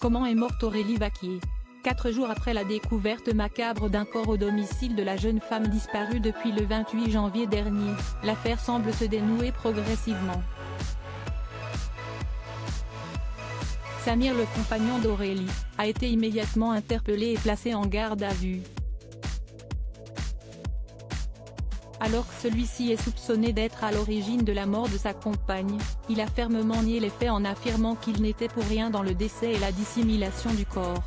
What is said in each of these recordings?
Comment est morte Aurélie Vaquier? 4 jours après la découverte macabre d'un corps au domicile de la jeune femme disparue depuis le 28 janvier dernier, l'affaire semble se dénouer progressivement. Samir, le compagnon d'Aurélie, a été immédiatement interpellé et placé en garde à vue. Alors que celui-ci est soupçonné d'être à l'origine de la mort de sa compagne, il a fermement nié les faits en affirmant qu'il n'était pour rien dans le décès et la dissimulation du corps.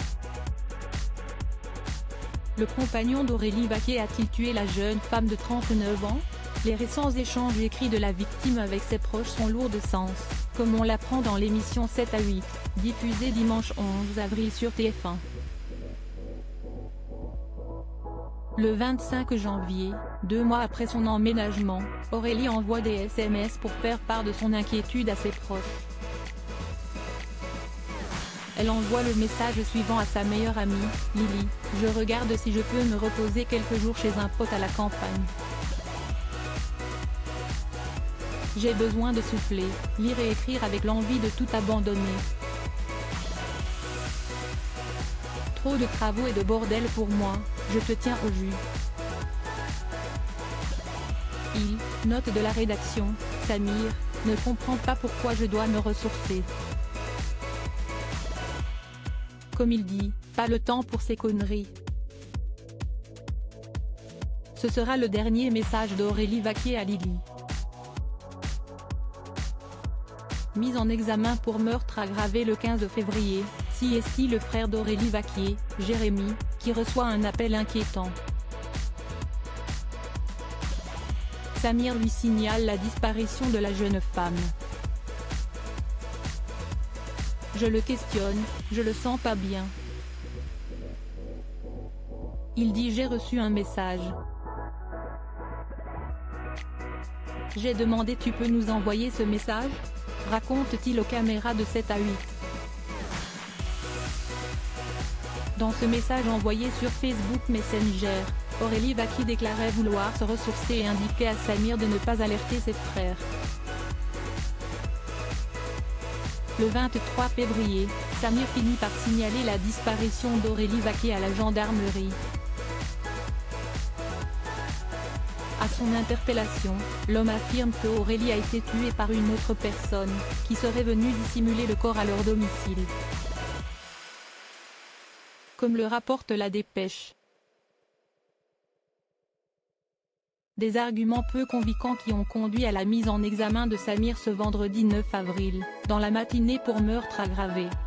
Le compagnon d'Aurélie Vaquier a-t-il tué la jeune femme de 39 ans? Les récents échanges écrits de la victime avec ses proches sont lourds de sens, comme on l'apprend dans l'émission 7 à 8, diffusée dimanche 11 avril sur TF1. Le 25 janvier, 2 mois après son emménagement, Aurélie envoie des SMS pour faire part de son inquiétude à ses proches. Elle envoie le message suivant à sa meilleure amie, Lily: « Je regarde si je peux me reposer quelques jours chez un pote à la campagne. J'ai besoin de souffler, lire et écrire avec l'envie de tout abandonner. Trop de travaux et de bordel pour moi, je te tiens au jus. » Note de la rédaction: Samir ne comprend pas pourquoi je dois me ressourcer. Comme il dit, pas le temps pour ces conneries. Ce sera le dernier message d'Aurélie Vaquier à Lily. Mise en examen pour meurtre aggravé le 15 février, c'est le frère d'Aurélie Vaquier, Jérémy, qui reçoit un appel inquiétant. Samir lui signale la disparition de la jeune femme. Je le questionne, je le sens pas bien. Il dit: j'ai reçu un message. J'ai demandé: tu peux nous envoyer ce message? Raconte-t-il aux caméras de 7 à 8. Dans ce message envoyé sur Facebook Messenger, Aurélie Vaquier déclarait vouloir se ressourcer et indiquait à Samir de ne pas alerter ses frères. Le 23 février, Samir finit par signaler la disparition d'Aurélie Vaquier à la gendarmerie. À son interpellation, l'homme affirme que Aurélie a été tuée par une autre personne, qui serait venue dissimuler le corps à leur domicile. Comme le rapporte la dépêche. Des arguments peu convaincants qui ont conduit à la mise en examen de Samir ce vendredi 9 avril, dans la matinée pour meurtre aggravé.